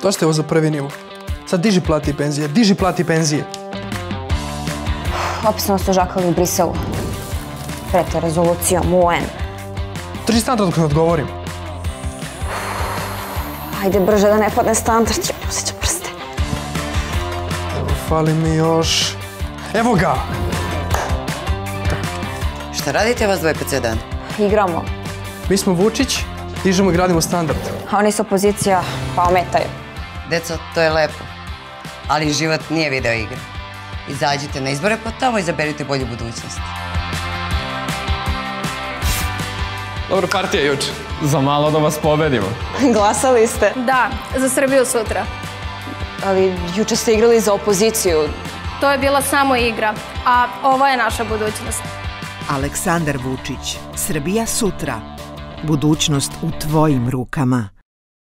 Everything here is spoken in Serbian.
Dosta je ovo za prvi nivo. Sad diži plati i penzije, diži plati i penzije. Opet smo se ožakali u Briselu. Pred rezolucijom UN. Drži standard dok ne odgovorim. Ajde brže da ne padne standard, ću osjećam prste. Evo, fali mi još... Evo ga! Šta radite vas dvoje po cijel dan? Igramo. Mi smo Vučić, dižemo i gradimo standard. A oni su opozicija, pa ometaju. Deco, to je lepo. Ali život nije video igra. Izađite na izbore, pa tamo izaberite bolju budućnost. Dobro partija juče. Za malo da vas pobedimo. Glasali ste. Da, za Srbiju sutra. Ali juče ste igrali za opoziciju. To je bila samo igra, a ovo je naša budućnost. Aleksandar Vučić, Srbija sutra. Budućnost u tvojim rukama.